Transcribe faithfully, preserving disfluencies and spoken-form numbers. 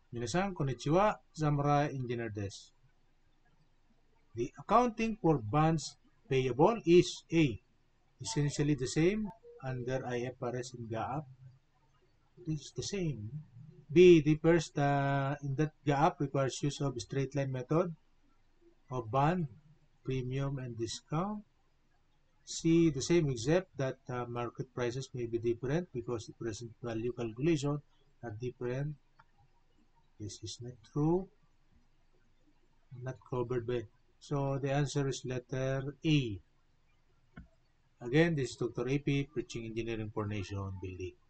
Minasan, konnichiwa, Zamurai Engineer desu. The accounting for bonds payable is A. Essentially the same under I F R S and GAAP. It is the same. B. Differs the, in that GAAP requires use of straight line method of bond, premium, and discount. C. The same except that uh, market prices may be different because the present value calculation are different. This is not true. Not covered by. So the answer is letter A. Again, this is Doctor A P preaching engineering for nation building.